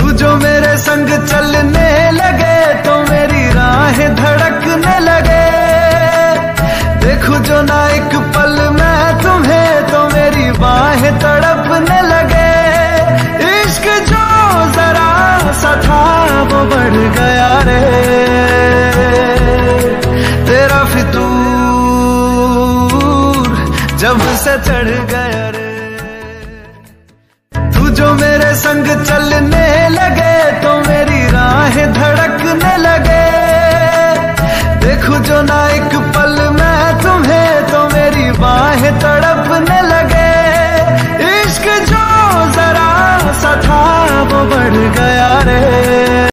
तू जो मेरे संग चलने लगे तो मेरी राहें धड़कने लगे। देखूं जो ना एक पल मैं तुम्हें तो मेरी बाहें तड़पने लगे। इश्क जो जरा सा था वो बढ़ गया रे, तेरा फितूर जब से चढ़ गया रे। तू जो मेरे संग चलने लगे तो मेरी राहें धड़क